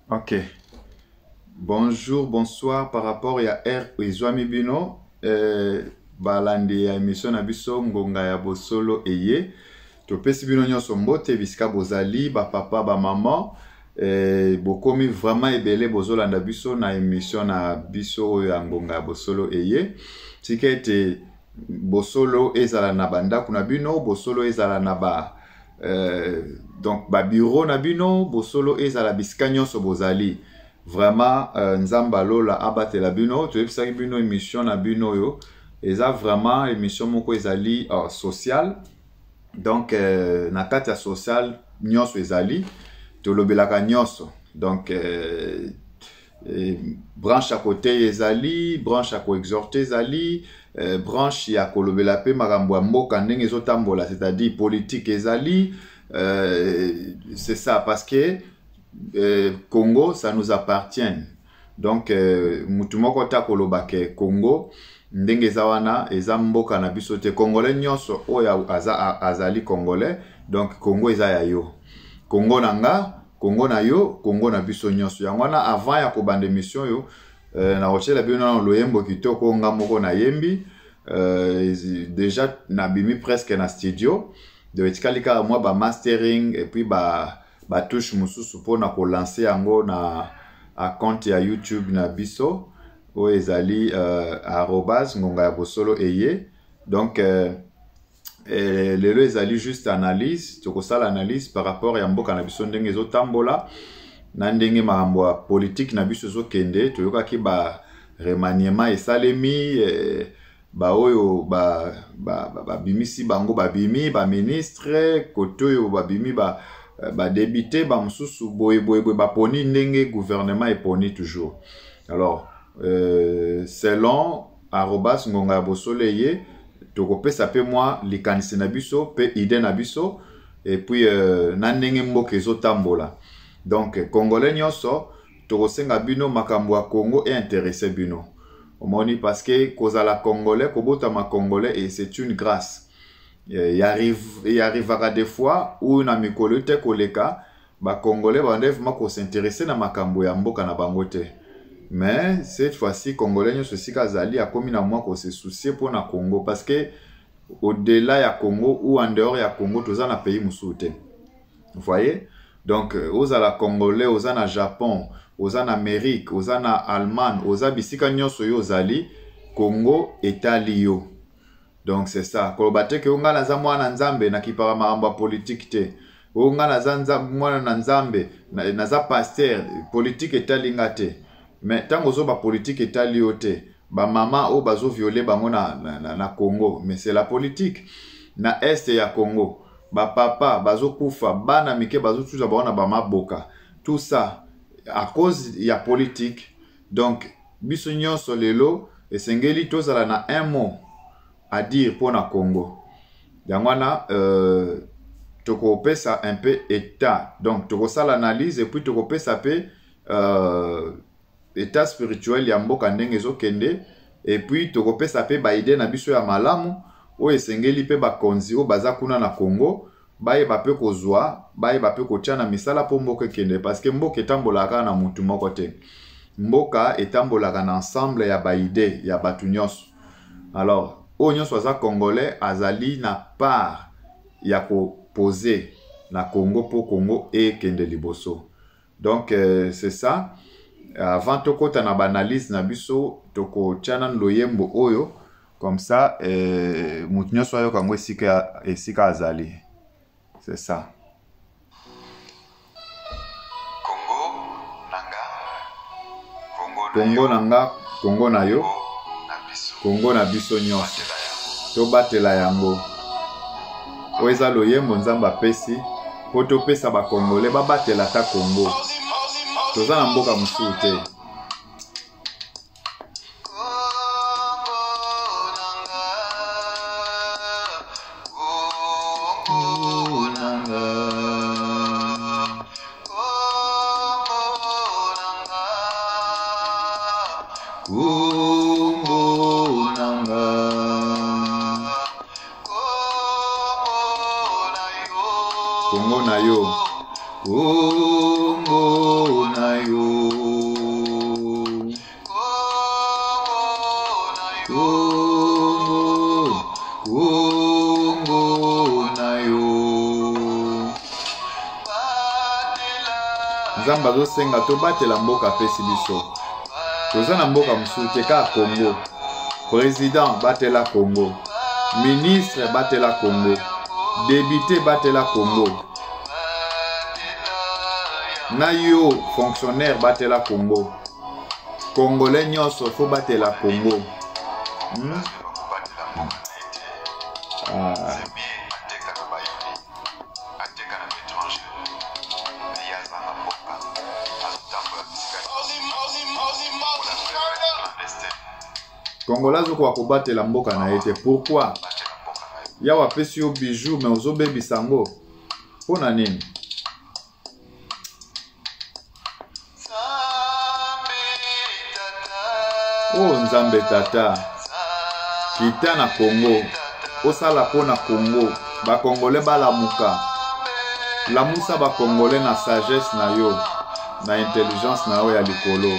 Ok. Bonjour, bonsoir par rapport à R Izwami Bino. Balandi ya émission na biso ngonga ya bosolo eye. Topesi bino nyonso mbote bisika bozali, ba papa, ba maman. Bokomi vraiment ebele bozolanda biso na émission na biso ya ngonga ya bosolo eye. Tika ete bosolo ezala na banda kuna bino, bosolo ezala na ba donc ba bureau na bino, bosolo ezala bisika nyonso bozali. Vraiment nzamba lola abatela bino to ebisaki bino émission na bino yo eza vraiment émission moko ezali social. Donc na kati ya social nyonso ezali tolobelaka nyonso. Donc branche à côté ezali, branche à co-exhorter ezali, branche ya kolobela pe makambo ya mboka ndenge ezotambola, c'est-à-dire politique ezali. C'est ça parce que Congo, ça nous appartient. Donc, mutumoko ta kolobake Congo, ndenge zawana, eza mboka na biso te. Congolais nyonso, oya azali Congolais. Donc, Congo eza ya yo. Congo nanga, Congo na yo, Congo na biso nyonso. Yangwana, avant ya kobande mission yo, na roche la bino na loyembo kitoko nga moko na yembi. Déjà, nabimi presque na studio. De etikalika moi ba mastering, et puis ba touche mususu pona ko lancer yango na compte ya YouTube na biso o ezali @ngonga ya bosolo eye. Donc lelo ezali juste analyse, tokosala analyse par rapport ya mboka na biso ndenge ezotambola na ndenge makambo ya politique na biso ezokende. Toyokaki ba remaniement esalemi, ba oyo ba bimisi bango babimi ba ministre koto yo babimi ba débuté ba mususu boye ba poni ndenge gouvernement est poni toujours. Alors selon @ngonga ya bosolo eye tokopesa pe moi likanisi na biso pe idée na biso et puis na ndenge mboka ezotambola. Donc congolais nyonso tokosenga bino makambo ya Congo et intéressé bino omoni parce que kozala congolais kobota ma congolais et c'est une grâce. Il arrivera des fois où na mikolo te koleka ba congolais bandef mako s'intéresser na makambo ya mboka na bango te. Mais cette fois-ci congolais nyo ceci kazali akomi na moi ko se soucier pour na Congo parce que au-delà ya Congo ou en dehors ya Congo toza na pays mususu te. Vous voyez? Donc oza la congolais, oza na Japon, oza na Amérique, oza na Allemagne, oza bisika nyonso yo zali Congo etali yo. Donc c'est ça. Kolobate ke unga na za mwana nzambe na kipara maambo politique te. Unga na za mwana na nzambe na za pasteur politique etalinga te. Mais tango zo ba politique etali yo te. Ba mama o bazo violer bango na Congo, mais c'est la politique. Na est ya Congo, ba papa bazo kufa, bana mike bazo tuza ba ba maboka. Tout ça à cause ya politique. Donc biso nyonso lelo esengeli tozala na un mot à dire pour na Congo. Yangwana toko pesa un peu état. Donc toko ça l'analyse et puis toko pesa pe état spirituel ya mboka ndenge ezokende et puis toko pesa pe ba idée na biso ya malamu o esengeli pe ba konzi o baza kuna na Congo baye ba pe kozwa baye ba pe kotia na misala po mboka kende parce que mboka etambolaka na mutu moko te. Mboka etambolaka na ensemble ya ba idée ya batu nyonso. Alors Onyo soza congolais azali na part ya ko poser na Congo pour Congo et kende liboso. Donc c'est ça. Avant tokota na banalise na biso toko tiana loyembo oyo comme ça mutunyo soyo kango esika azali. C'est ça. Congo nanga, Congo na yo. Congo na biso nyonso to batela yango oeza loyembo nzamba pesi po to pesa ba congolais ba batela ta Congo toza na mboka mususu te. Congo na yo, Congo na yo. Nzamba zo senga to batela mboka pesi biso. Toza na mboka mususu te ka Congo. Président batela Congo. Ministre batela Congo. Député batela Congo. Na yo fonctionnaire batela Congo. Congolais nyonso faut batela Congo. Congolais zo kwa kobatela mboka na ete. Pourquoi? Ya wapesi yo bijou mais ozo bebi sango. Pona nini? Oh Nzambe tata. Kita na Congo. Osala pona Congo. Ba Congolais balamuka. Lamusa ba Congolais na sagesse na yo. Na intelligence na yo ya likolo.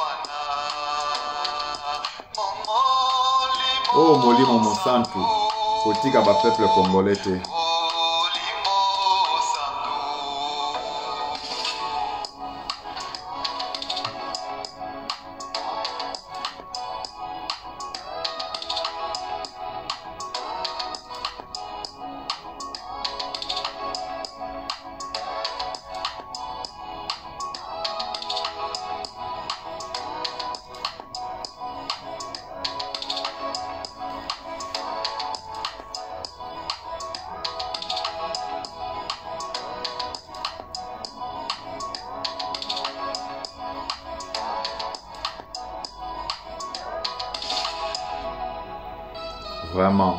Oh molimo mosantu. Kotika ba peuple congolais te. Vraiment.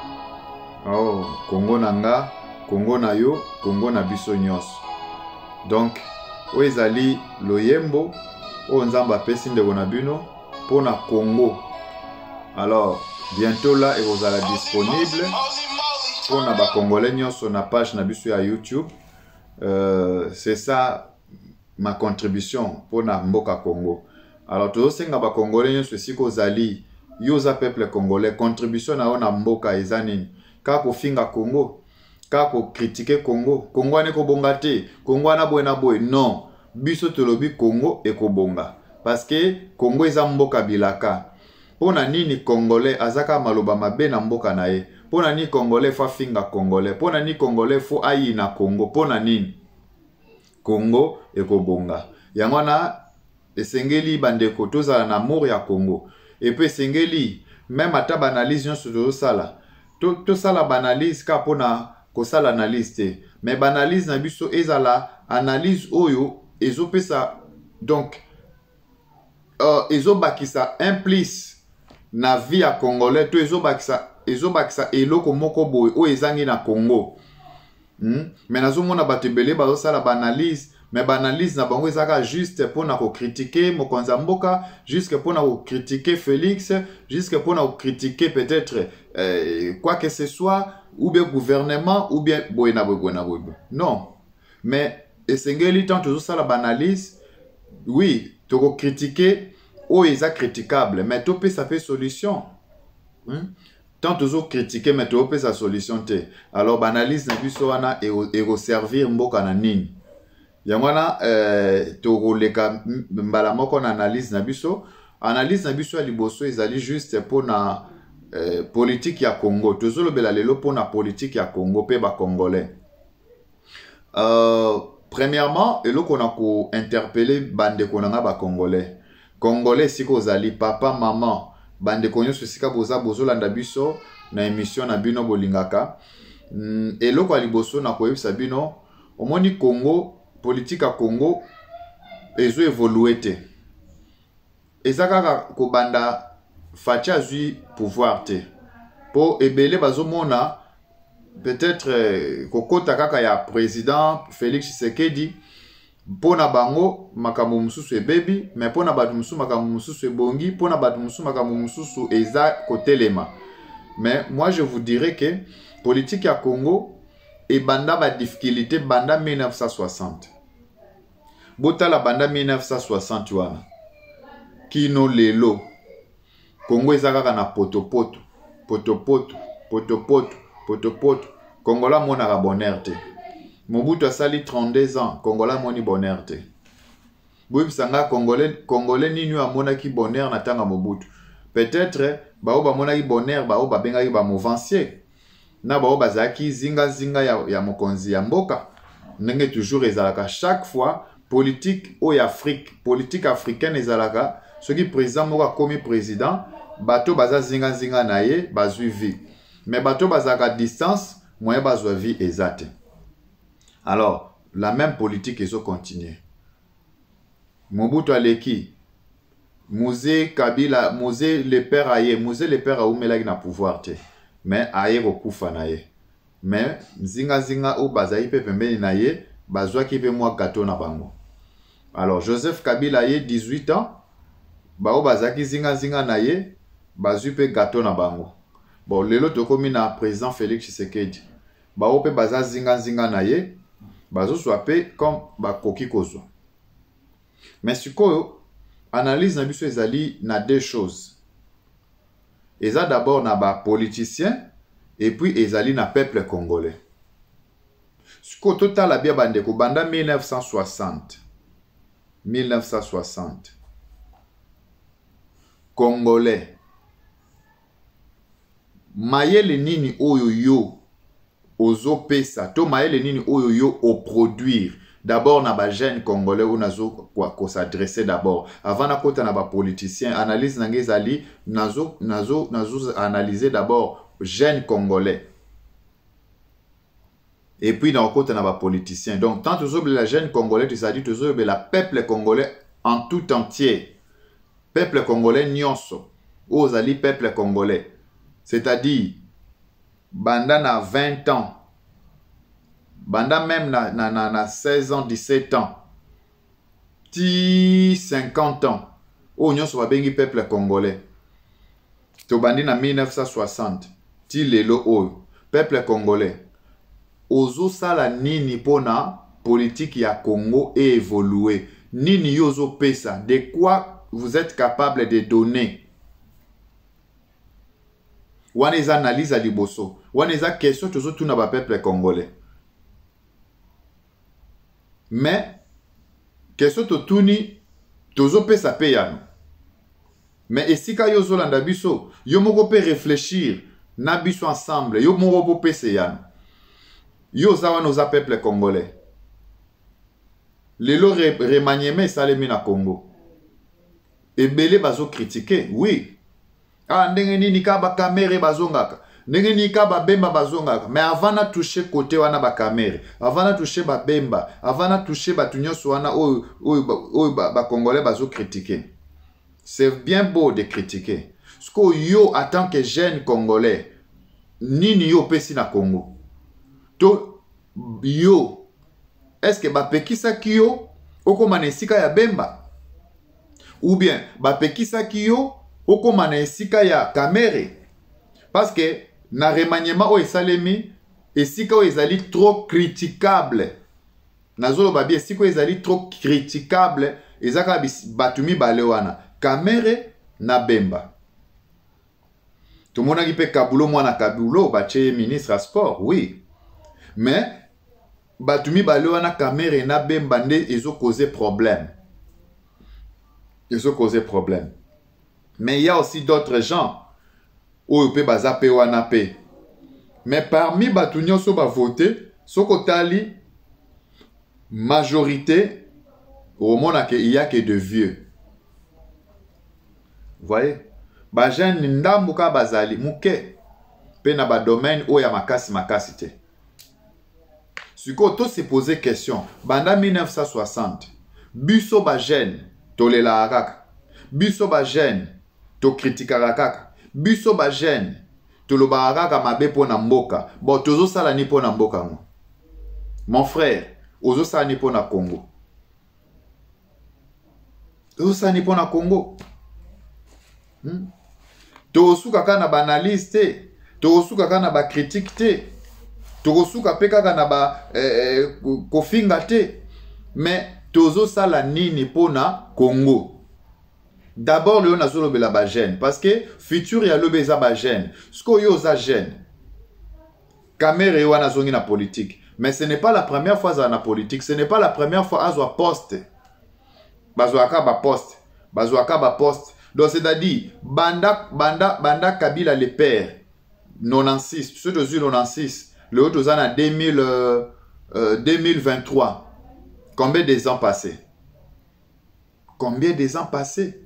Oh, Congo nanga, Congo na yo, Congo na biso nyos. Donc, oezali loyembo, o nzamba pesi ndeko na bino, pona Congo. Alors, bientôt là, et vous allez disponible, pona ba Congolais nyos na page na biso ya YouTube. C'est ça ma contribution pona mboka Congo. Alors, tout senga ba Congolais nyos siko zali. Yoza peuple congolais, contribution na ona mboka ezanini. Kako finga Congo, kako critiquer Congo. Congo ane ko bonga te, Congo ana boy na boy. Non, biso tolobi Congo e ko bonga. Parce que Congo eza mboka bilaka. Pona nini Congolais azaka maloba mabe na mboka na ye. Pona nini Congolais fa finga Congolais. Pona nini Congolais fo ayi na Congo. Pona nini Congo e ko bonga. Yangwana esengeli bandeko tozala na amour ya Congo. Et puis sengeli même ata banalise yon sur sala to sala banalise ka pona ko sala analyse te mais banalise na biso ezala analyse oyo ezopesa donc ezobakisa implice na vie ya congolais to ezobakisa eloko moko boy o ezangi na Congo. Mais nazomona batebele bazo sala banalise. Mais banalise na bango ezaka juste pour na ko critiquer mokonza mboka, juste pour na ko critiquer Félix, juste pour na ko critiquer peut-être quoi que ce soit ou bien gouvernement ou bien boyna boyna boy. Non. Mais esengeli tant toujours ça la banalise. Oui, to ko critiquer o eza critiquable, mais to peut ça fait solution. Tant toujours critiquer mais to peut sa solution te. Alors banalise na biso wana et servir mboka na nini. Yangwana to leka mbala moko na analyse na biso ya liboso ezali juste pour na politique ya Congo. Tozolo bela lelo pour na politique ya Congo pe ba congolais. Premièrement, eloko na ko interpeller bande konanga ba congolais. Congolais siko zali papa maman bande konyo sika bozolanda biso na émission na bino bolingaka. Eloko ya liboso na ko yebisa bino omoni Congo politique à Congo ezo évolué te. Ezaka ko banda facha zui pouvoir te. Po ebele bazomona peut-être kokota kaka ya président Félix Tshisekedi pona bango makambo mususu ebebi mais pona batu mususu makambo mususu ebongi pona batu mususu makambo mususu eza kotelema. Mais moi je vous dirais que politique à Congo et banda ba difficulté banda 1960. Bota la banda 1960 wana. Kino lelo. Congo ezaka na potopoto. Congola mona ka bonheur te. Mobutu asali 32 ans, Congola moni bonheur te. boyebisanga congolais nini amonaki bonheur na tanga Mobutu. Peut-être bao bamonaki bonheur bao babengaki ba mouvancier na bao bazaki zinga ya mokonzi ya mboka. Ndenge toujours ezalaka chaque fois politique au Afrique, politique africaine ezalaka ce qui président moko akomi président bato baza zinga na ye bazwi vie. Mais bato bazaka distance moyen bazwa vie ezate. Alors la même politique ezo continuer. Mobutu aleki Mouzé Kabila, Mouzé le père aye, Mouzé le père a oumelaki na pouvoir te. Mais aye kokufa na ye. Mais zinga ou bazayi pe pembeni na ye, bazwa ki pe mwa gâteau na bango. Alors Joseph Kabila ye 18 ans, ba ou bazaki zinga na ye, bazwi pe gâteau na bango. Bon, lelo tokomi na président Félix Tshisekedi. Ba ou pe baza zinga na ye, bazo swape comme ba koki kozwa. Mais sikoyo analyse na biso ezali na deux choses. Eza d'abord na ba politicien et puis ezali na peuple congolais. Siko total la bia bandeko banda 1960. Congolais. Mayele nini oyo yo ozo pesa to mayele nini oyo yo o produire. D'abord, na ba jeune congolais ou nazo ko s'adresser d'abord. Avant na kota na ba politicien, analyse nangezali nazo analyser d'abord jeune congolais. Et puis na kota na ba politicien. Donc tant toujours la jeune congolais, tu s'as dit toujours la peuple congolais en tout entier. Peuple congolais nyonso. Ozali peuple congolais. C'est-à-dire banda na 20 ans. Banda même na 16 ans, 17 ans. Ti 50 ans. O nyonso babengi peuple congolais. To bandi na 1960. Ti lelo o peuple congolais. Ozo sala nini pona politique ya Congo et évoluer. Nini yozo pesa. De quoi vous êtes capable de donner. Wana eza analyse a liboso. Wana eza question tozo tuna ba peuple congolais. Mais, question to tuni, tozo pe sa pe yano. Mais esika yo zolanda biso, yo moko pe réfléchir, na biso ensemble, yo moko pe se yano. Yo zawa noza peuple congolais. Lelo remanieme salemi na Congo. Ebele bazo critiquer, oui. Ah, ndenge nini ka ba kamere bazongaka. Ndenge ni ka ba bemba bazonga. Mais avant na toucher côté wana ba kamere, avant na toucher ba bemba, avant na toucher ba tunyoso wana ba congolais bazo critiquer. C'est bien beau de critiquer. Ce que yo en tant que jeune congolais, nini yo pesi na Congo. To yo est-ce que ba pekisa kiyo okoma na esika ya bemba? Ou bien ba pekisa kiyo okoma na esika ya kamere? Parce que na remaniement o esalemi esika o ezali trop critiquable. Nazolo babi esika o ezali trop critiquable ezaka batumi balewana kamere na bemba. Tout le monde a dit que Kabulo mwana Kabulo bache ministre à sport, oui. Mais batumi balewana kamere na bemba nde ezo causer problème. Ezo causer problème. Mais il y a aussi d'autres gens ou pe bazape wana pe. Mais parmi batu nyonso ba voter, sokotali majorité au monde il y a que de vieux. Vous voyez? Ba jeune ndambu ka bazali muke pe na ba domaine o ya makasi te. Siko to se poser question, banda 1960, biso ba jeune tolela akaka. Biso ba jeune to critikaka kaka. Biso ba jeune toloba kaka mabe pona mboka. Bon tozo sala ni pona mboka mo. Mon frère, ozo sala ni pona Congo. Ozo sala ni pona Congo. Tosuka kana ba analyse te, tosuka kana ba critique te. Tosuka pe kaka na ba kofinga te. Mais tozo sala nini pona Congo. D'abord, le nazolo bela ba jeune parce que futur ya lobeza ba jeune. Sko yo za jeune. Kamere wana zongi na politique. Mais ce n'est pas la première fois à la politique, ce n'est pas la première fois à zo poste. bazwaka ba poste, bazwaka ba poste. Donc c'est-à-dire banda Kabila le père 96, ceux de 96, le haut aux années 2023. Combien des ans passés? Combien des ans passés?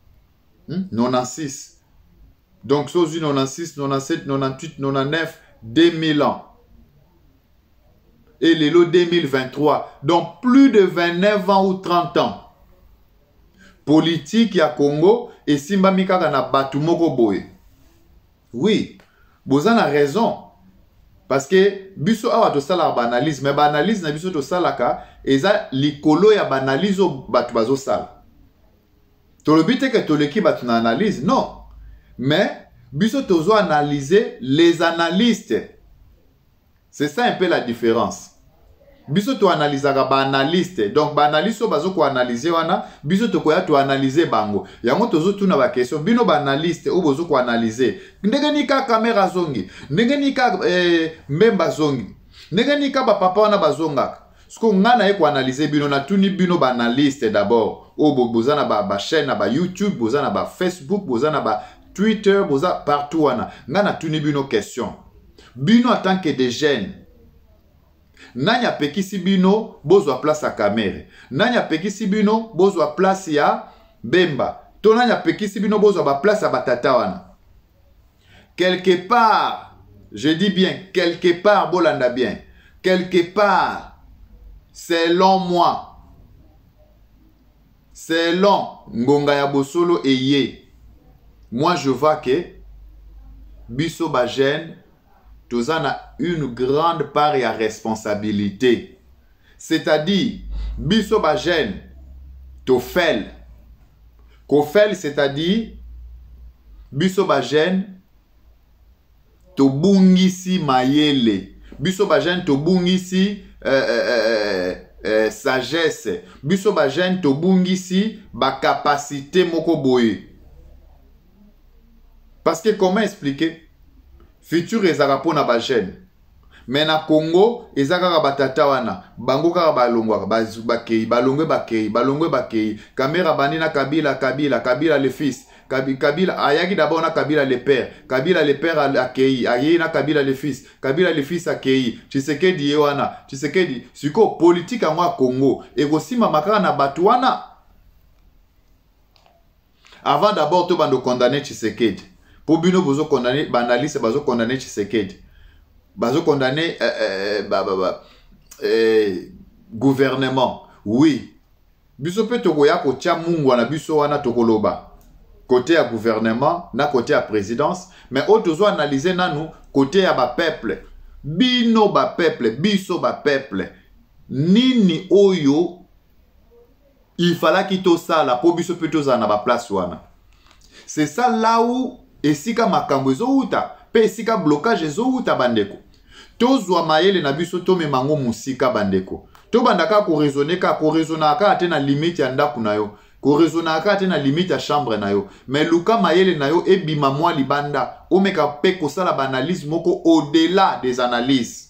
96. Donc, sous 96, 97, 98, 99, 2000 ans. Et les lots 2023. Donc, plus de 29 ans ou 30 ans. Politique ya Congo et Simba Mikaka na Batumoko Boye. Oui, vous avez raison. Parce que biso awa to sala banalise, mais banalise na biso to salaka eza likolo ya banalise o batu bazo sala. To le but que to leki batu na analyse, non. Mais biso tozo analyser les analystes. C'est ça un peu la différence. Biso to analysaka ba analyste. Donc ba analyste o bazo ko analyser wana, biso to koya to analyser bango. Yango tozo tuna ba question, bino ba analyste o bozo ko analyser. Ndenge ni ka kamera zongi, ndenge ni ka mbemba zongi. Ndenge ni ka ba papa wana bazonga. Sko ngana e ko analyser bino na tuni bino ba analyste d'abord. O bozana ba chaîne na ba YouTube, bozana ba Facebook, bozana ba Twitter, boza partout wana. Ngana tuni bino question. Bino en tant que des jeunes. Nanya pekisi bino bozwa place à Kamere. Nanya pekisi bino bozwa place ya Bemba. To nanya pekisi bino bozwa ba place à Batata wana. Quelque part, je dis bien quelque part, bolanda bien. Quelque part, selon moi, selon Ngonga ya Bosolo et Ye, moi je vois que biso ba jeune tous en a une grande part et à responsabilité. C'est-à-dire, biso ba jeune, to fel. Ko fel, c'est-à-dire, biso ba jeune, to bungisi mayele. Biso ba jeune, to bungisi sagesse. Biso ba jeune, to bungisi ba capacité moko boye. Parce que comment expliquer? Futur ezaka pona ba jeune. Mais na Congo ezaka batata wana, bango kaka balongwa bakei, balongwe bakei. Kamera banina Kabila le fils. Kabila ayaki d'abord na Kabila le père. Kabila le père akei, aye na Kabila le fils. Kabila le fils akei. Tshisekedi yewana, Tshisekedi siko politique angwa Congo. Ego sima makaka na batu wana. Avant d'abord to bando condamner Tshisekedi. Pour bino bozo condamner banaliste bazo condamner Tshisekedi. Bazo condamner gouvernement. Oui. Biso pe tokoya ko tia mungu wana biso wana tokoloba. Côté à gouvernement, na côté à présidence, mais autres analyser nanu côté à ba peuple. Bino ba peuple, biso ba peuple. Nini oyo il fallait qu'il ça la po biso pe toza na ba place wana. C'est ça là où esika makambo ezouta pe esika blocage ezouta bandeko. Tozwa mayele na biso to memango musika bandeko. To bandaka ko raisonner ka ko raisonnaka atena limite ya ndaku na yo. Ko raisonnaka atena limite ya chambre na yo. Mais luka mayele na yo ebima mwa libanda. Omeka pe ko sala banalise moko au-delà des analyses.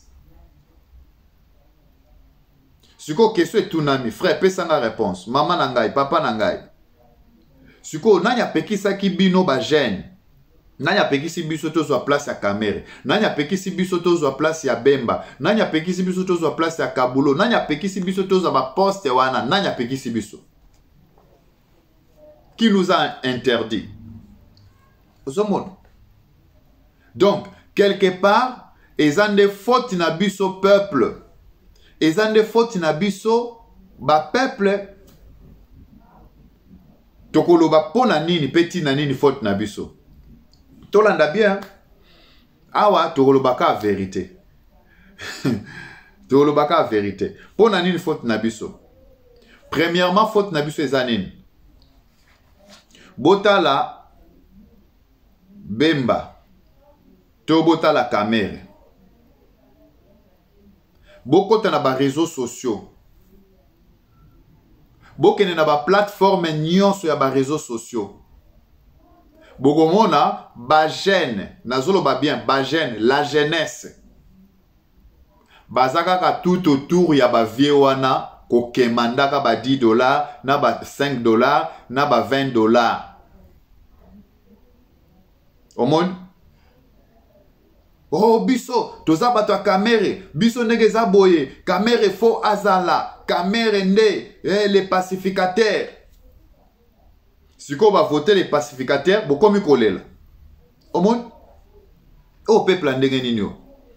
Siko question tunami frère pesa nga réponse. Maman nangai, papa nangai. Siko nanya pekisa ki bino ba jeune. Nanya pekisi biso tozwa place ya Kamere. Nanya pekisi biso tozwa place ya Bemba. Nanya pekisi biso tozwa place ya Kabulo. Nanya pekisi biso tozwa ba poste wana. Nanya pekisi biso. Qui nous a interdit? Donc, quelque part, ezande faute na biso peuple. Ezande faute na biso ba peuple. Tokolo ba pona nini petit na nini faute na biso. Tolanda bien. Awa tolobaka vérité. Tolobaka vérité. Pona nini faute na biso. Premièrement faute na biso ezanini. Botala Bemba. To botala Kamere. Bokota na ba réseaux sociaux. Bokene na ba plateforme nyonso ya ba réseaux sociaux. Bogomona ba jeune, nazolo ba bien, ba jeune, la jeunesse. Bazaka ka tout autour ya ba vie wana kokemandaka ba 10 dollars, na ba 5 dollars, na ba 20 dollars. Au monde? Oh, biso, toza bato ya kamere, biso ndenge eza boye, kamere fo azala, kamere nde, les pacificateurs. Si on va voter les pacificateurs, beaucoup mieux kolela. Au monde? Oh, peuple ndenge nini.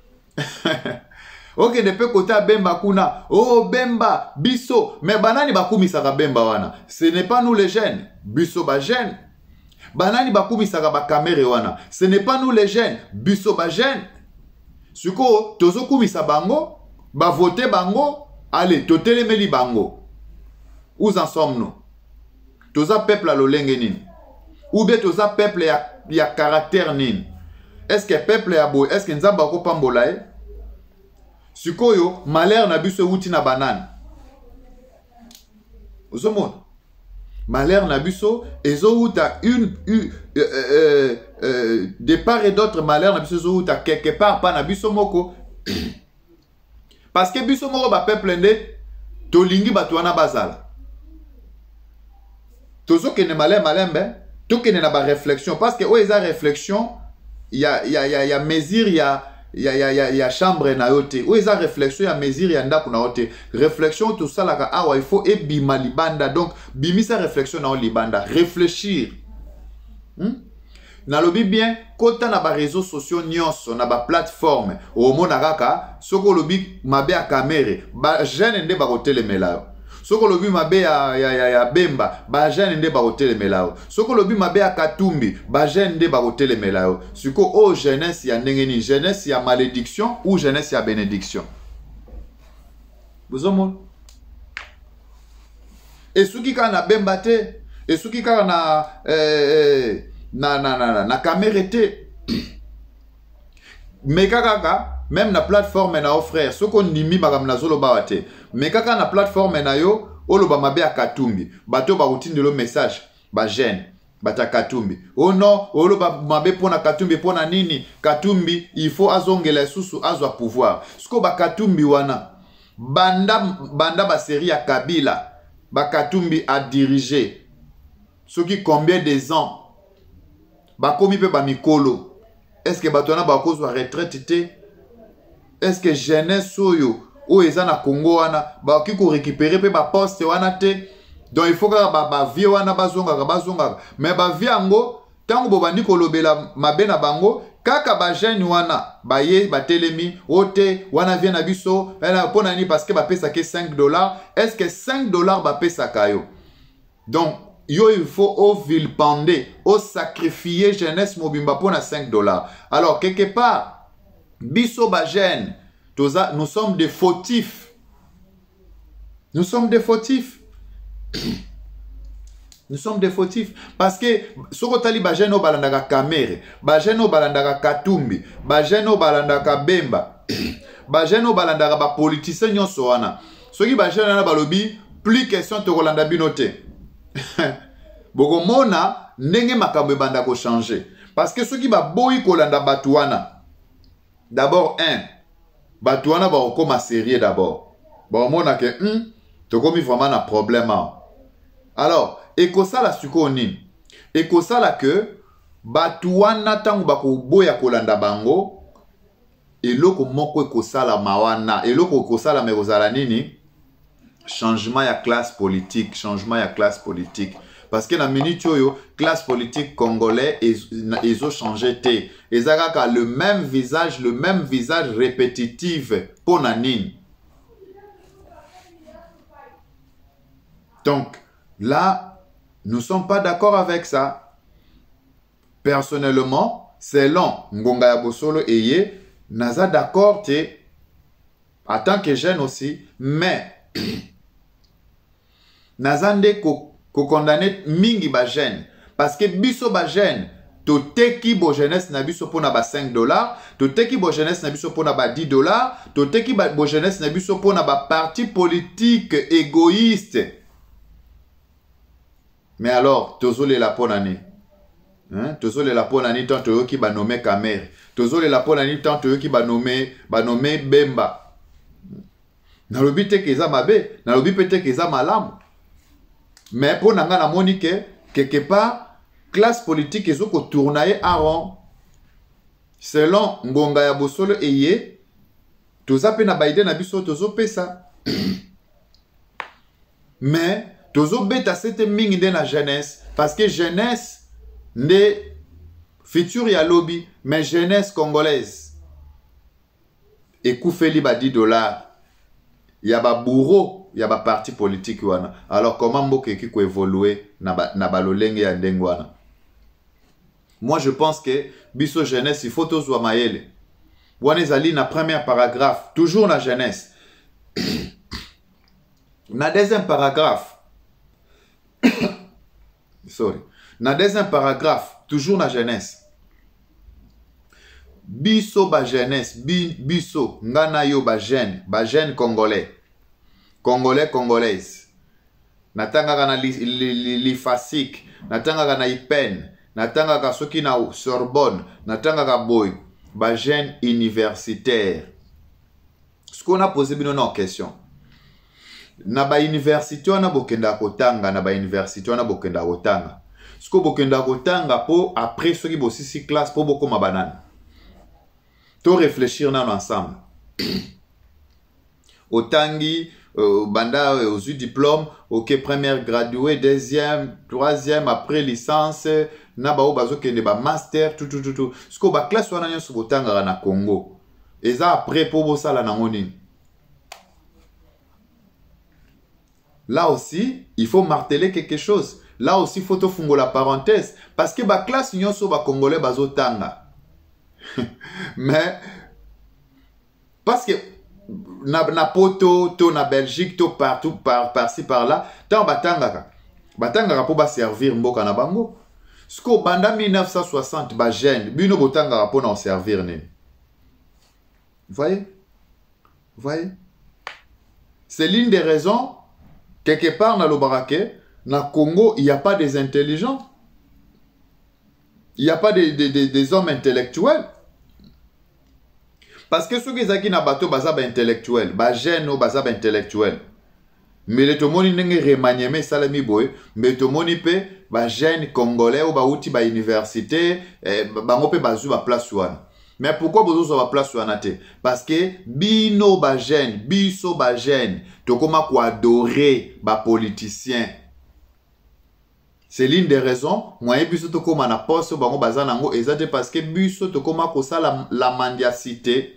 Ok, ne peut côté Bemba kuna. Oh, Bemba, biso. Mais banani bakumi saka Bemba wana. Ce n'est pas nous les jeunes. Biso ba jeunes. Banani bakumi saka ba kamere wana. Ce n'est pas nous les jeunes. Biso ba jeunes. Suko, tozo kumi sa bango. Ba voter bango. Allez, totele meli bango. Où en sommes-nous? Toza peuple à l'olenge nini. Ou bien toza peuple ya caractère nini. Est-ce que peuple ya boy? Est-ce que nzamba ko pambolae? Sukoyo, malheur na biso wuti na banane. Osomon. Malheur na biso, ezo wuta de part et d'autre malheur na biso ezo wuta quelque part pa na biso moko. Parce que biso moko ba peuple nde tolingi batwana bazala. Tozo kene malheur malembe, to kene na ba réflexion parce que o eza réflexion, il y a mesure, il y a chambre na yote. Ou eza réflexion ya mesure ya ndaku na yote. Réflexion tout ça là awa il faut ebima libanda. Donc bimisa réflexion na libanda. Réfléchir. Na lobi bien kota na ba réseaux sociaux nyonso na ba plateforme. O mona kaka soko lobi mabe ya kamere. Ba jeune nde ba kotelemela. Soko lobi mabe ya Bemba, ba jeune nde ba kotelemela. Soko lobi mabe ya Katumbi, ba jeune nde ba kotelemela. Suko o jeunesse ya ndenge ni, jeunesse ya malédiction ou jeunesse ya bénédiction. Vous avez et suki ka na Bemba te, et suki ka na kamere te. Mais kaka même na plateforme na o frère soko nimi makamna zolo bawate mais kaka na plateforme na yo oloba mabe ya Katumbi bato ba utindelo message ba jeune bata Katumbi oh non oloba mabe pona Katumbi pona nini Katumbi il faut azongela susu azwa pouvoir soko ba Katumbi wana banda ba série ya Kabila ba Katumbi a dirigé ce qui combien des ans ba komi pe ba mikolo. Est-ce que batona ba cause wa retraite te? Est-ce que jeunesse soyo ou eza na Congo wana ba ki ko récupérer pe ba poste wana te? Donc il faut que ba vie wana bazonga mais ba vie ango tango bo bandi ko lobela mabe na bango kaka ba jeune wana ba ye ba telemi ote wana vient na biso pona ni parce que ba pesa ke 5 dollars. Est-ce que 5 dollars ba pesa kayo? Donc yo il faut au vilpender, au sacrifier jeunesse mobimba pour 5 dollars. Alors quelque part, biso bajen, nous sommes des fautifs. Nous sommes des fautifs. Nous sommes des fautifs. Parce que sokotali bajen o balandaka kamere, bajen o balandaka Katumbi, bajen o balandaka Bemba, bajen o balandaka ba politicien nyonso wana. Soki bajen na balobi, plus question to kolanda binote. Boko mona ndenge makambo banda ko changer parce que ceux qui ba boyi kolanda batuana d'abord batuana ba koma sérieux d'abord ba mona que to komi vraiment na problème. Alors ekosala suko nini ekosala que batuana tangu ba ko boya kolanda bango eloko moko ekosala mawana eloko ekosala mekozala nini changement ya classe politique, parce que la minute yo classe politique congolais ils ont changé té ezaka le même visage répétitif pour nanine. Donc là nous sommes pas d'accord avec ça. Personnellement selon Ngonga ya Bosolo eye naza d'accord té en tant que jeune aussi mais nazande ko condamner mingi ba jeune parce que biso ba jeune to teki bo jeunesse na biso pona ba 5 dollars, to teki bo jeunesse na biso pona ba 10 dollars, to teki bo jeunesse na biso pona ba parti politique égoïste. Mais alors tozole la pona ni tozole la pona ni tant to ki ba nommer Kamere, tozole la pona ni tant to ki ba nommer Bemba. nalobi te keza mabe, nalobi peut-être keza malam. Mais pour nanga na moni que quelque part classe politique ezo ko tourner en rond. Selon ngonga ya bosolo eye, toza pe na baide na biso tozo pesa. Mais tozo beta cette mingi de la jeunesse parce que jeunesse ne futur ya lobby mais jeunesse congolaise ekoufeli ba $10 ya ba bourreau ya ba parti politique wana. Alors comment mboka ki ko évoluer na ba lolenge ya ndenge wana? Moi je pense que biso jeunesse il faut tozwa mayele. Wana ezali na premier paragraphe toujours na jeunesse. Na deuxième paragraphe sorry, na deuxième paragraphe toujours na jeunesse. Biso ba jeunesse, biso ngana yo ba jeune congolais. Congolais congolaise. Natanga na li fasik, natanga na IPEN, natanga soki na Sorbonne, natanga boy, ba jeune universitaire. Ce qu'on a posé bino en question. Na ba université wana bokenda kotanga, na ba université wana bokenda kotanga. Ce que bokenda kotanga po après soki bosisi classe po bokoma banane. To réfléchir nan ensemble. Otangi banda aux diplômes, ok, première graduée, deuxième, troisième, après licence, na ba bazo kende ba master, tout. Ce que ba classe wana nyo sobotanga na Congo. Eza après po bosala na ngoni. Là aussi, il faut marteler quelque chose. Là aussi, il faut te fungo la parenthèse. Parce que ba classe nyo so ba congolais bazo tanga. Mais parce que na poto to na Belgique to partout par-ci par-là tant batanga po ba servir mboka na bango. Sko banda 1960 ba jeune bino botanga po na servir ne. Vous voyez? C'est l'une des raisons quelque part dans le Baraké, na Congo, il n'y a pas des intelligents. Il n'y a pas des hommes intellectuels. Parce que ceux qui sont na bateau bazaba intellectuel, ba jeune bazaba intellectuel. Mais le tomoni nenge remanieme salami boy, mais tomoni pe ba jeune congolais ou ba outi ba université, ba ngope bazu ba place wana. Mais pourquoi bozo ba place wana te? Parce que bino ba jeune, biso ba jeune, tokoma ko adorer ba politicien. C'est l'une des raisons, moi biso tokoma na poste bango bazanango ezate parce que biso tokoma ko sa la mendiacité.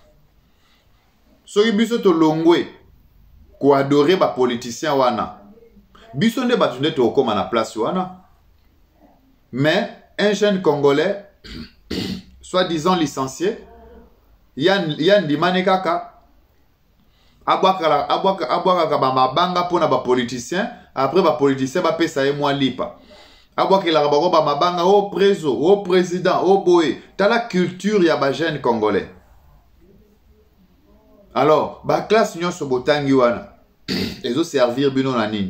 Soki biso to longwe ko adorer ba politicien wana. Biso nde batunde to koma na place wana. Mais un jeune congolais soi-disant licencié yan dimane kaka abwaka ba mabanga pona ba politicien après ba politicien ba pesa ye mwa lipa. Abwakela ba ba mabanga au président au boy. T'as la culture ya ba jeune congolais. Alors, ba classe nyon so botangi wana. Ezo servir bino na nini?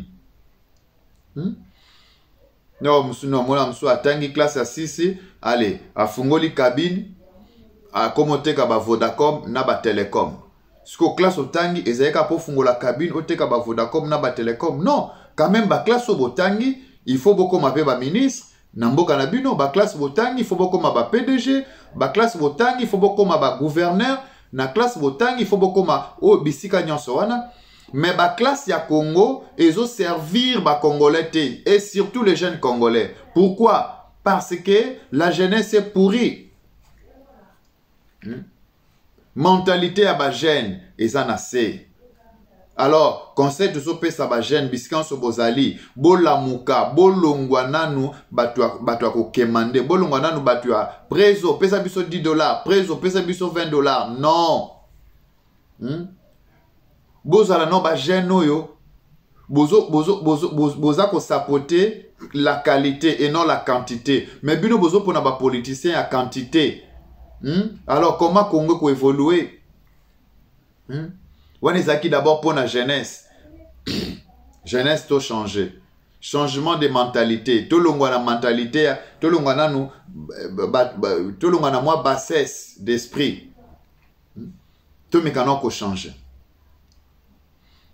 Non, mona msu atangi classe ya 6, allez, afungoli cabine, a komoteka ba Vodacom na ba Telecom. Siko classe otangi ezayeka po fungola cabine oteka ba Vodacom na ba Telecom. Non, quand même ba classe o botangi, il faut beaucoup mape ba ministre, na mboka na bino ba classe botangi, il faut beaucoup ma ba PDG, ba classe botangi, il faut beaucoup ma ba gouverneur. Na classe botangi il faut beaucoup ma o bisika nyonso wana. Mais ba classe ya Congo ezo servir ba congolais te et surtout les jeunes congolais. Pourquoi? Parce que la jeunesse est pourrie. Mentalité à ba jeune ezana assez. Alors, conseil de sope sa ba jeune biskan so bozali, bolamuka, bolongwa nanu batwa ko kemande, bolongwa nanu batwa prezo pesa biso $10, prezo pesa biso $20. Non. Bozala no ba jeune oyo, boza ko sapoter la qualité et non la quantité. Mais bino bozo pona ba politicien à quantité. Alors comment Congo ko évoluer? On est acquis d'abord pour la jeunesse. Jeunesse to changer. Changement de mentalité. Tout le monde a mentalité. Tout le monde a moins bassesse d'esprit. Tout le monde a changer.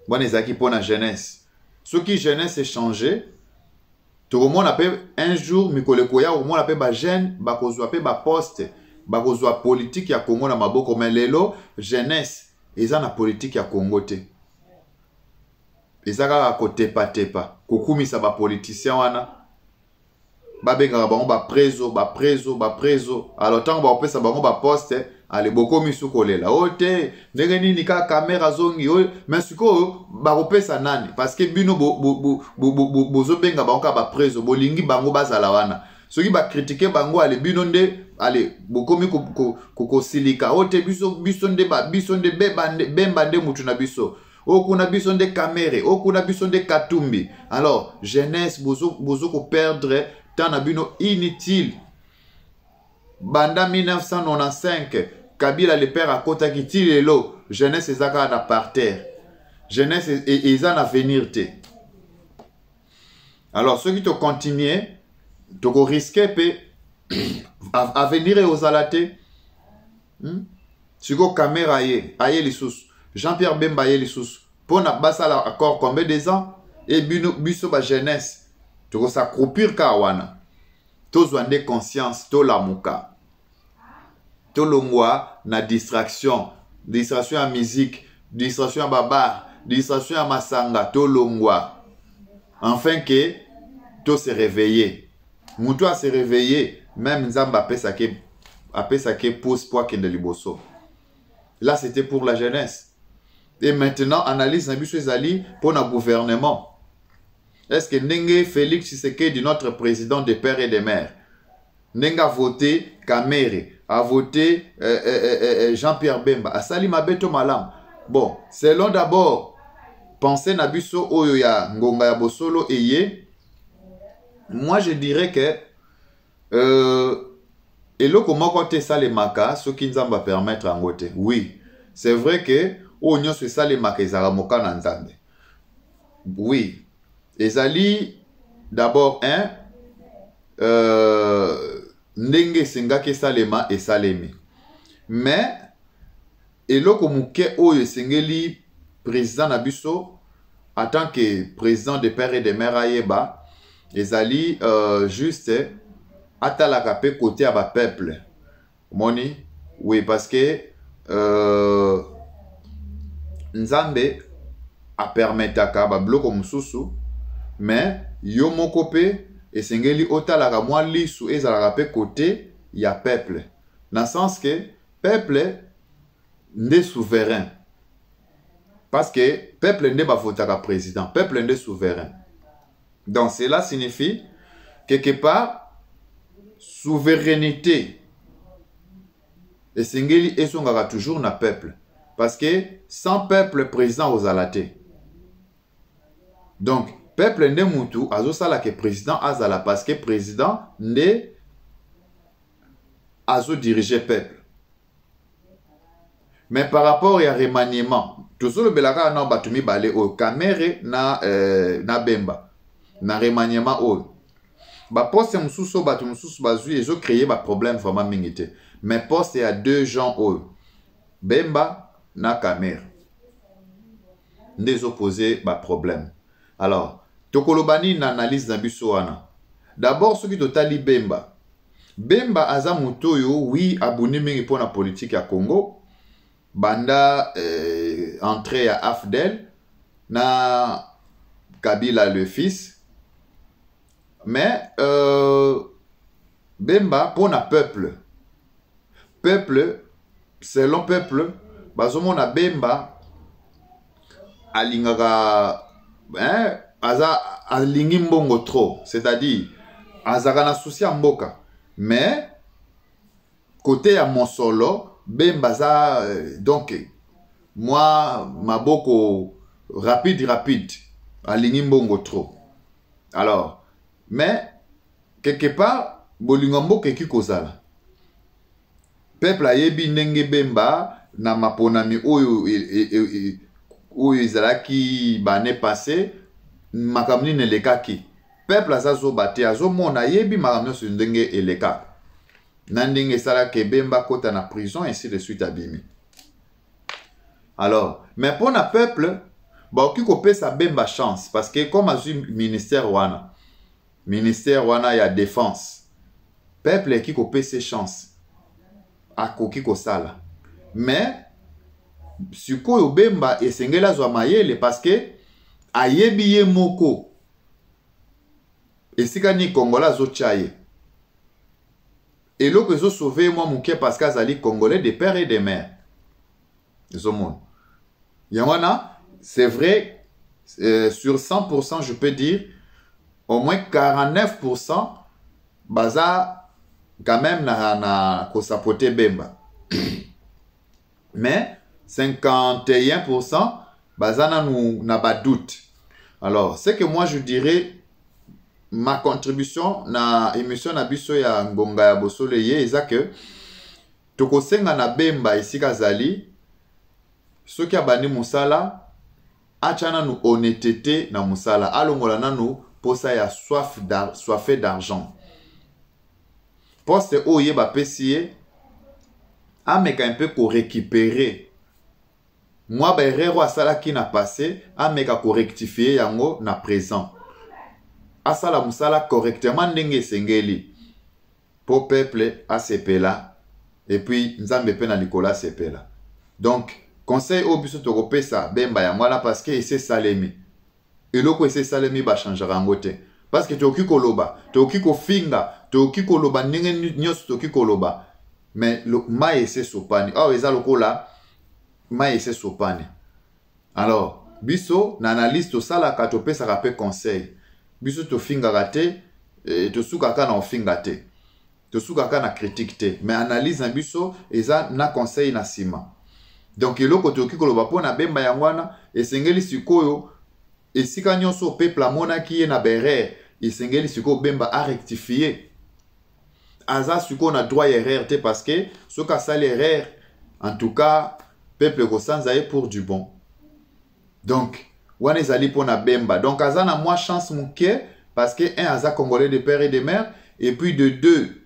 Bon, ezaki pour la jeunesse. Ce qui jeunesse est changé. Tout le monde appelle un jour, Mikole Koya, au monde appelle ba jeune, ba kozwa pe ba poste, ba kozwa politique ya Congo na maboko, mais lelo jeunesse, eza na politique ya Congo te. Eza kaka kotepa tepa, kokumisa ba politicien wana. Ba benga bango ba preso. Alors tant ba opesa bango ba poste, ale boko misu kolela. Ote, ndenge nini ka caméra zongi, mais siko ba opesa nani parce que bino bozo benga bango ka ba preso, bolingi bango bazala wana. Soki ba critiquer bango ale bino nde ale boko mi ko silika. Ote biso nde bemba nde mutu na biso. Okuna biso nde kamere, okuna biso nde katumbi. Alors jeunesse bozo ko perdre temps na bino inutile. Banda 1995, Kabila le père à kota ki ti lelo, jeunesse ezaka na par terre. Jeunesse eza na venir te. Alors ceux qui te continuent, te risquer pe à venir et aux alatés. Siko Kamera aye lisusu. Jean-Pierre Bemba aye lisusu. Pour na basa la accord combien des ans et biso ba jeunesse. Tu s'accroupir kawana. Tozwande conscience to la muka. To longwa na distraction à musique, distraction à babar, distraction à masanga, to longwa. Enfin que to se réveiller. Moutou a se réveiller, même Nzamba apesa ke pousse poa kende liboso. Là c'était pour la jeunesse. Et maintenant analyse Nabiso Ezali pour notre gouvernement. Est-ce que Ndenge Félix Tshisekedi, notre président des pères et des mères, Nenga a voté Kamere, a voté Jean-Pierre Bemba, a sali mabeto malam. Bon, selon d'abord, penser Nabiso Oyoya Ngonga ya Bosolo Eye, moi je dirais que et là comment compter ça les makas, ce qui nous va permettre en voter. Oui, c'est vrai que Onyo se ça les makas Zaramoka Nanzande. Oui. Ezali d'abord ndenge sengake salema et salemi. Mais eloko muke oyo sengeli président Nabiso en tant que président des pères et des mères ayeba ezali juste atalaka pe côté à ba peuple. Moni oui parce que Nzambe a permetaka ba bloko mususu. Mais yo moko pe esengeli otalaka mwa lisu ezalaka pe côté ya peuple. Dans le sens que peuple n'est souverain. Parce que peuple n'est pas votaka président, peuple n'est souverain. Donc cela signifie quelque part souveraineté esengeli esongaka toujours na peuple. Parce que sans peuple président aux alatés. Donc peuple ne mutu azo sala que président azala parce que président ne azo diriger peuple. Mais par rapport à remaniement, tout ça le belaka na batumi balé au Kamere na Bemba na remaniement o. Ba poste mususu batu mususu bazui ezo créer ba problème vraiment mingité. Mais poste il y a deux gens o. Bemba na Kamere. Des opposés ba problème. Alors Tokolobani n'analyse Nabiso wana. D'abord, ce qui totali Bemba. Bemba aza mutoyo, oui, abonné mingi pour la politique à Congo. Banda entrée à Afdel. Na Kabila le fils. Mais Bemba pour na peuple. Peuple, selon peuple, bazomo na Bemba alingaka aza alingi mbongo trop, c'est-à-dire azaka na souci ya mboka. Mais côté ya Mosolo Bemba za donc moi maboko rapide alingi mbongo trop. Alors mais quelque part bolingo mboka ekikozala peuple ayebi ndenge Bemba na maponami oyo ezalaki bane passé makamni ne lekaki peuple azazo bate azo mona yebi makamni so ndenge eleka na ndenge sala ke Bemba kota na prison ainsi de suite abimi. Alors mais pour na peuple baoki kopesa bemba chance parce que comme azwi ministère wana ya défense peuple eki kopesa chance akoki kosala mais sikoyo bemba esengeli azwa mayele parce que ayebi ye moko esika ni Congolais azotya ye eloko ezosauve mwa moke parce que azali Congolais de père et de mère ezomona yangwana c'est vrai sur 100% je peux dire au moins 49% baza quand même na kosapote bemba mais 51% baza na ba doute. Alors c'est que moi je dirais ma contribution na émission na biso ya ngonga ya bosole ye eza que tokosenga na bemba esika zali soki abandi musala achana nu honnêteté na musala alongola nanu posa ya soifé d'argent poste oye ba pesiye ameka un peu ko récupérer moi ba erreur asala ki na passé ameka ko rectifier yango na présent asala musala correctement ndenge esengeli po peuple asepela et puis nzambe pe na likola sepela. Donc conseil au biso tokopesa bemba ya mwana parce que ese salemi eloko ese salemi ba changera yango te parce que toki koloba toki kofinga toki koloba ndenge nyonso toki koloba mais ma ese sopani oh eza lokola ma ese sopani. Alors biso na analyse tosalaka topesaka pe conseil biso tofingaka te tosukaka na ofinga te tosukaka na critique te mais analyse na biso eza na conseil na sima. Donc eloko toki koloba po na bemba yangwana esengeli sikoyo esika nyonso peuple amonaki ye na berere esengeli sikoyo bemba a rectifier aza sikoyo na droit erreur te parce que soki asali erreur en tout cas peuple kosanza ye pour du bon. Donc wana ezali po na bemba donc aza na moi chance moke parce que un aza Congolais de père et de mère et puis de deux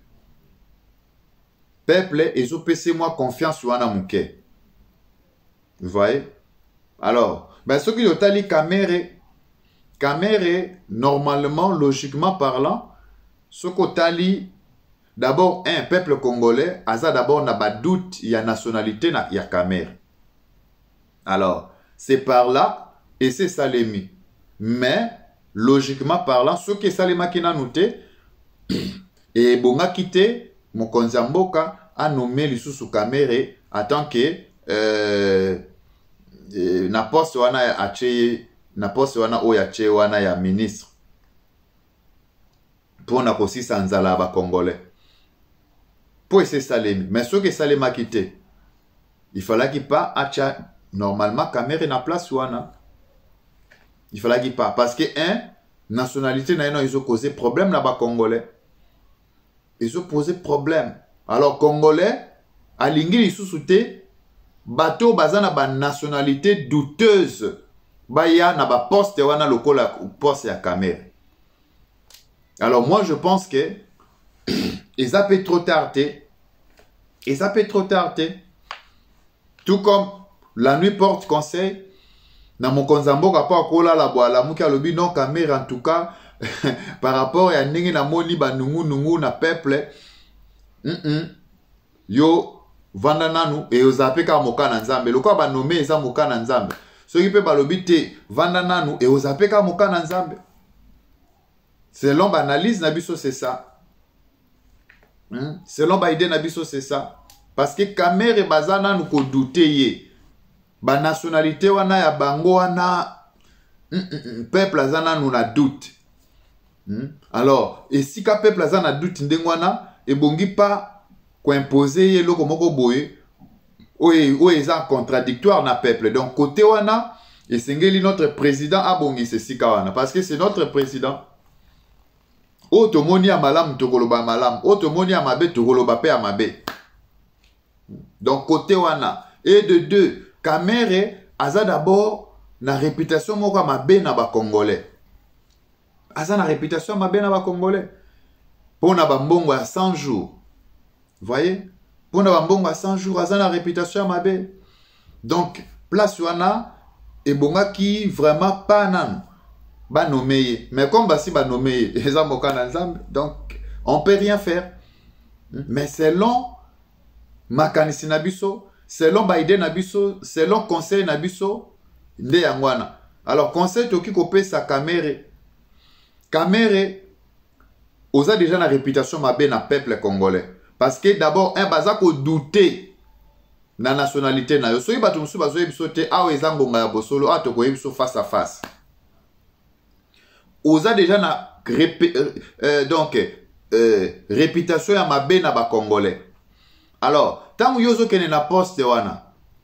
peuple ezopesa moi confiance wana moke. Vous voyez? Alors, ben ce qui est tali Kamere, normalement, logiquement parlant, ce qui tali, d'abord, un peuple congolais, asa d'abord n'a pas doute, il y a nationalité, il y a Kamere. Alors, c'est par là, et c'est Salemi. Mais, logiquement parlant, ce qui est Salema qui n'a noté, et Bonga quitté, mon Konzamboka a nommé l'Issou Kamere en tant que na poste wana ache na poste wana oya ache wana ya ministre pour na kosisa nzala ba congolais pour essayer Salemi mais ce que Salema quitté il fallait qu'il pas acha normalement caméra na place wana il fallait qu'il pas parce que un nationalité na ils ont causé problème là ba congolais ils ont posé problème alors congolais alingi lisusu te bateau bazana ba nationalité douteuse baya na ba poste wana lokola poste ya caméra. Alors moi je pense que ils a fait trop tardé tout comme la nuit porte conseil na mokonzamboka pa kola la boala muki alobi non caméra en tout cas par rapport à ndenge na moni ba nungu na peuple yo vanda nanu e ozapeka moka na nzambe lokwa ba nommé eza moka na nzambe soki pe balobi te vanda nanu e ozapeka moka na nzambe selon ba analyse na biso c'est ça selon ba idée na biso c'est ça parce que Kamere baza nanu ko douter ye ba nationalité wana ya bango wana peuple aza nanu na doute alors et si ka peuple aza na doute ndengwana e bongi pa ko imposer ye loko moko boye o eza contradictoire na peuple donc côté wana esengeli notre président abongi sika wana parce que c'est notre président otomoni ya malamu tokoloba malamu otomoni ya mabe tokoloba pe ya mabe donc côté wana et de deux Kamere aza d'abord na réputation moko mabe na ba congolais aza na réputation mabe na ba congolais pona ba mbongo ya 100 jours. Vous voyez? Pour na bambongo à 100 jours, aza na réputation mabe. Donc, place wana, et bonga qui vraiment pas nan ba nommé, mais comme basi ba nommé les amokana nzambe, donc on peut rien faire. Mais selon makanisi na biso, selon ba idée na biso, selon conseil na biso nde yangwana. Alors conseil toki kopé sa Kamere osa déjà na réputation mabe na peuple congolais, parce que d'abord un baza ko douter na nationalité na yo. Soki bato musu bazo yebiso te awa eza ngonga ya bosolo a toko yebiso face à face. Oza déjà na réputation ya mabe na ba congolais. Alors tangu yozo kene na poste wana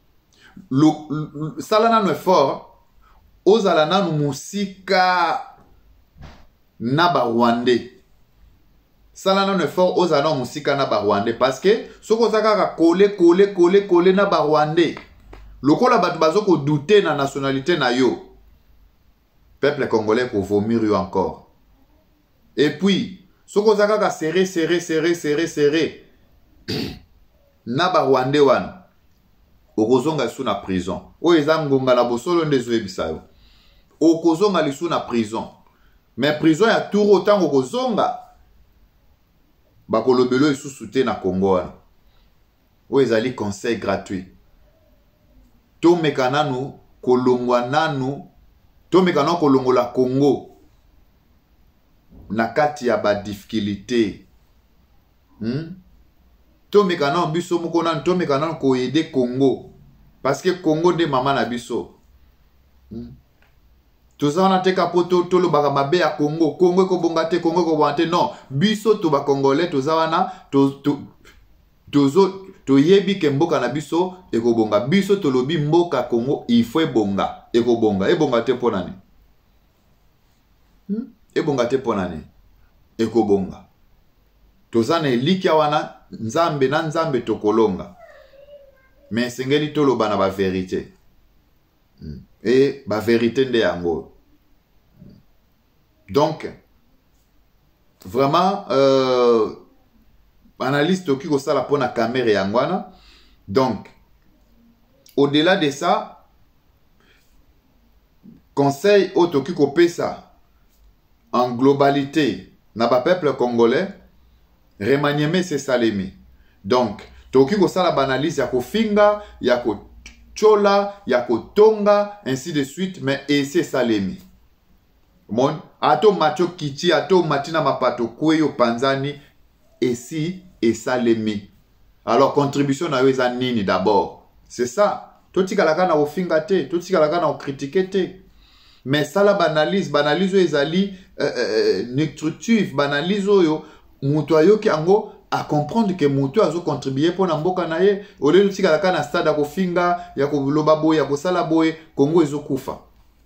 salana no fort ozala nanu musika na ba Rwandais. Salana no fort ozala nanu musika na ba Rwandais, parce que soko zaka coller na ba Rwandais. Lokola bato bazoko douter na nationalité na yo, peuple congolais pour vomir yo encore. Et puis soko zaka serré na ba Rwandais wana okozonga lisu na prison. O eza ngonga na bosolo ndezo yebisa yo. Okozonga lisu na prison. Mais prison ya tour autant okozonga bakolobelo lisusu te na Congo wana. O ezali conseil gratuit. To mekananu kolongwa nanu, to mekananu kolongola Congo na kati ya ba difficulté. To mekana biso moko na to mekana ko aider Congo, parce que Congo de mama na biso. Toza na teka poto tolo baka mabe ya Congo ko bonga te, Congo ko bonga te, non biso to ba congolais toza wana to yebi ke mboka na biso e ko bonga, biso to lobi mboka Congo il faut bonga e ko bonga te ponani. E bonga te ponani e ko bonga. Toza na elikia wana nzambe na nzambe tokolonga, mais sengeli toloba na ba vérité. Et ba vérité nde yango. Donc vraiment analyse toki ko sala pona Kamere yangwana. Donc au-delà de ça, conseil au toki ko pesa en globalité na ba peuple congolais, remaniement c'est salemi. Donc toki ko sala banalise ya kofinga, ya ko chola, ya ko tonga, ainsi de suite, mais et c'est salemi. Mon ato macho kiti, ato matina mapato kweyo panzani, et si et salemi. Alors contribution na yo eza nini d'abord? C'est ça. Toti kalaka na ofinga te, toti kalaka na critiquer te. Mais ça la banalise yo ezali nutritif, banalise yo mutu ayoki ango à comprendre que mutu azo contribuer pour na mboka na ye. Ole lutika la kana stade ya kofinga, ya koloba boye, ya kosala boye, Congo ezokufa.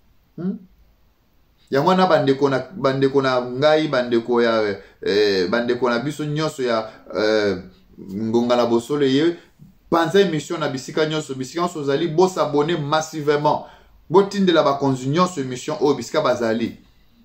Ya mwana bandeko na ngai, bandeko ya bandeko na biso nyonso ya ngonga na bosole ye, panza émission na bisika nyonso zali bo s'abonner massivement. Bo tindela ba konzunion sur émission o bisika bazali.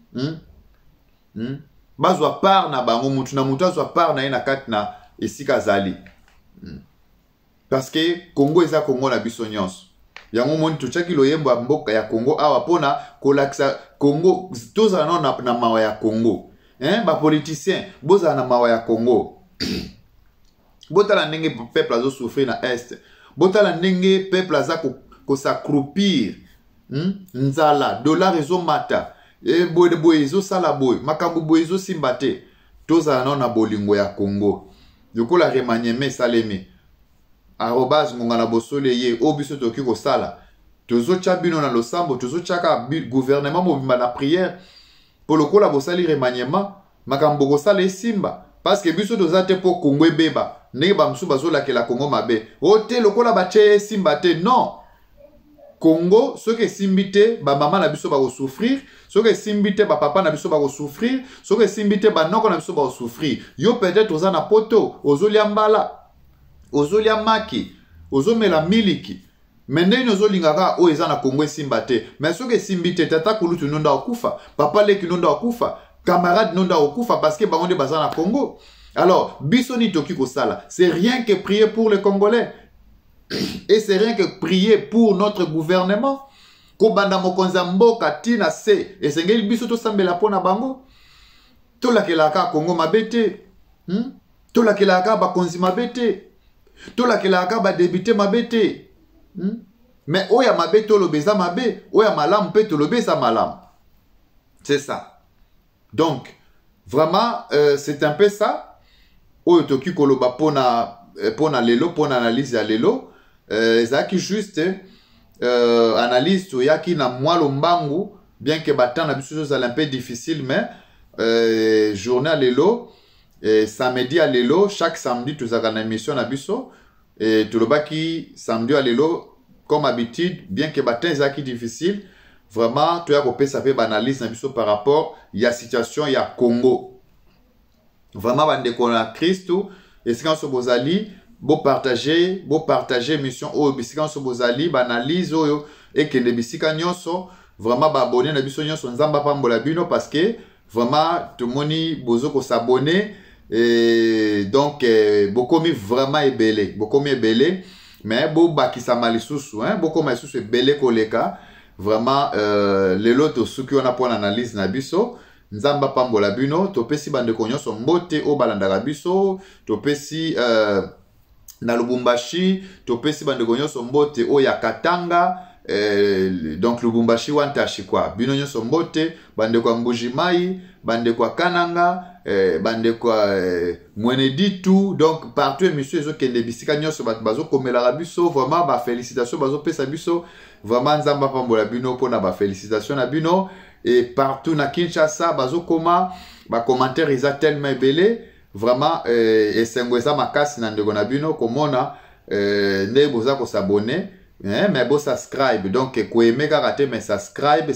Bazwa par na bango mutu na mutu azwa par na ye na kati na esika zali. Parce que Congo eza Congo na biso nyonso. Yango moni tochaki loyembo ya mboka ya Congo awa pona kolakisa Congo toza na mawa ya Congo. Ba politicien boza na mawa ya Congo. Botala ndenge peuple azo souffrir na est. Botala ndenge peuple aza ko s'accroupir. Nzala dollar ezo mata. E boye ezo sala boye, makambo boye ezo simbate. Toza na bolingo ya Congo. Yoko la remaniement salemi. Arobase ngonga na bosole ye obiso toki ko sala. Tozo chabino na losambo, tozo chaka gouvernement mobimba na prière. Pour le la bosali remaniement, makambo ko sala simba. Parce que biso toza te po Congo beba. Nenge ba msu bazo la ke la Congo mabe. Ote lokola bache simbate, non. Congo, ceux qui simbite, ba maman na biso ba souffrir, ceux qui simbite, ba papa na biso ba souffrir, ceux qui simbite, ba noko na biso ba souffrir. Yo peut-être oza na poto, ozolia mbala, ozolia maki, ozomela miliki. Mende ino zolingaka o eza na Congo simbate. Mais ceux qui simbite, tata kulutu nonda okufa, papa leki nonda okufa, camarade nonda okufa parce que ba onde baza na Congo. Alors, biso ni toki ko sala, c'est rien que prier pour les Congolais. Et c'est rien que prier pour notre gouvernement. kobanda mokonza mboka tina se esengeli biso to sambela pona bango to la kelaka Congo mabete to la kelaka ba konzi mabete to la kelaka ba débité mabete mais oya mabete to lobeza mabe oya malam pe to lobeza malam. C'est ça. Donc vraiment c'est un peu ça oyo toki koloba pona lelo pona analyse ya lelo ezaki juste analyse to yaki na mwalo mbangu bien que batan na biso ça un peu difficile mais journée à lelo samedi à lelo chaque samedi tu as une émission na biso et tu lobaki samedi à lelo comme habitude bien que batan ezaki difficile vraiment tu as kopesa pe analyse na biso par rapport ya situation ya Congo vraiment bande ko na Christo et c'est quand so bozali bo partager mission oyo bisika so bozali banalize oyo et que les bisika nyonso vraiment ba abonner na biso nyonso nzamba pambola bino parce que vraiment tout moni bozo ko s'abonner et donc bokomi vraiment ebele mais bo bakisa malisusu boko malisusu ebele koleka vraiment lelo to suki on a pour analyse na biso nzamba pambola bino topesi bande ko nyonso mbote o balandaka biso topesi na Lubumbashi topesi bande ko nyonso mbote o ya Katanga donc Lubumbashi wantashi kwa bino nyonso mbote bande kwa Mbujimai bande kwa Kananga bande kwa Mweneditu donc partout émission ezo kende bisika nyonso bazo komela biso vraiment ba félicitations bazo pesa biso vraiment nzamba pambola bino pona ba félicitations na bino et partout na Kinshasa bazo koma ba commentaire isa tellement belé vraiment esengweza makasi na ndeko na bino komona nde boza ko s'abonner mais bo subscribe donc ko aimer karaté mais subscribe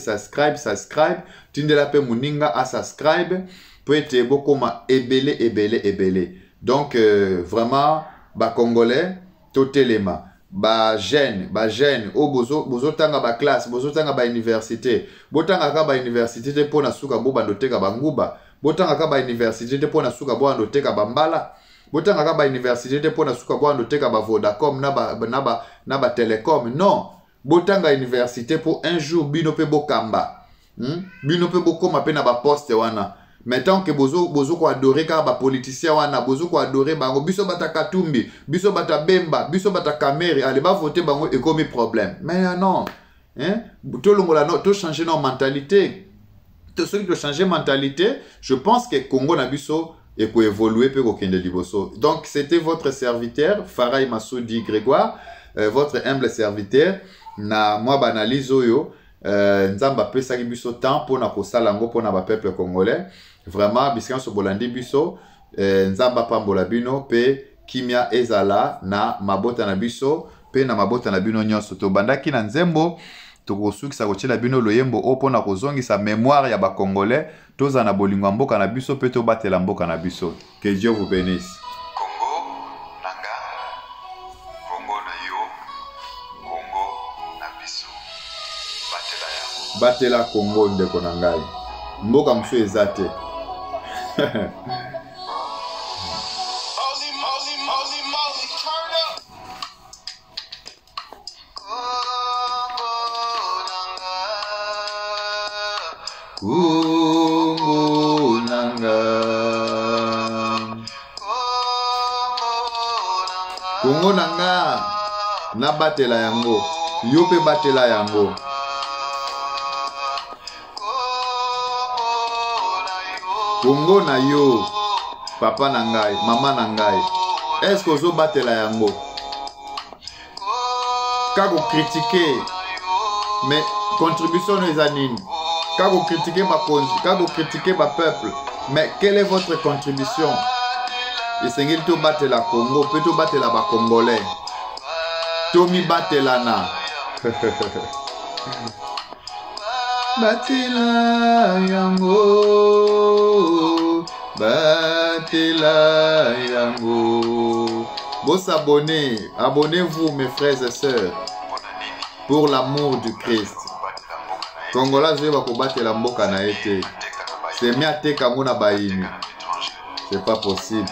tindela pe muninga a subscribe peut être bokoma ebele donc vraiment ba congolais totelema ba jeune o bozo tanga ba classe bozo tanga ba université botanga ka ba université te pona suka bo bando teka banguba botanga ka ba université te pona suka bo bando teka bambala botanga ka ba université te pona suka bo bando teka ba Vodacom na ba Telecom non botanga université pour un jour bino pe bokamba bino pe bokoma pe na ba poste wana maintenant que bozo ko adorer ka ba politicien wana bozo ko adorer bango biso bata Katumbi biso bata Bemba biso bata Kamere allez ba voter bango et comme problème mais non to longola no to changer nos mentalité to celui de changer mentalité je pense que Congo na biso et ko évoluer pe ko kende liboso donc c'était votre serviteur Farai Massoudi Grégoire votre humble serviteur na moi banalize oyo nzamba pesa ki biso temps pona ko sala ngo pona ba peuple congolais vraiment bisika so bolandi biso nzamba pambola bino pe kimia ezala na mabota na biso pe na mabota na bino nyonso to bandaki na nzembo to kosukisa kochela bino loyembo o pona kozongisa mémoire ya ba congolais toza na bolingo mboka na biso pe to batela mboka na biso que Dieu vous bénisse. Congo nanga Congo na yo Congo na biso batela yango batela Congo ndeko na ngai mboka mso ezate Congo nanga Congo nanga na batela yango yo pe batela yango Congo na yo papa na ngai mama na ngai est-ce que ozo batela yango kako critiquer mais contribution no ezanini kako critiquer ma konzi kako critiquer ma peuple mais quelle est votre contribution esengeli to batela Congo pe to batela ba congolais to mi batela na batela yango Vos abonnés, abonnez-vous mes frères et sœurs pour l'amour du Christ. Congolais je vais combattre la mboka na été. C'est mia teka mona baini. C'est pas possible.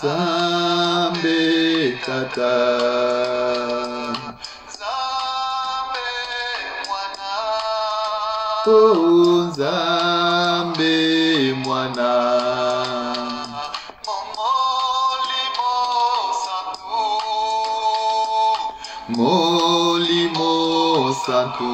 Nzambe Tata, Nzambe Mwana, oh Nzambe Mwana, Molimo Santu, Molimo Santu.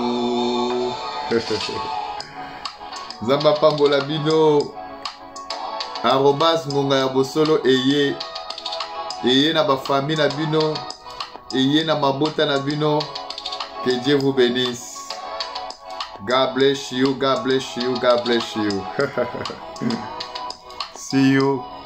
Nzamba pambola bino. @ ngonga ya bosolo eye na ba famille na bino, eye na mabota na bino. Que Dieu vous bénisse. God bless you, God bless you, God bless you. See you.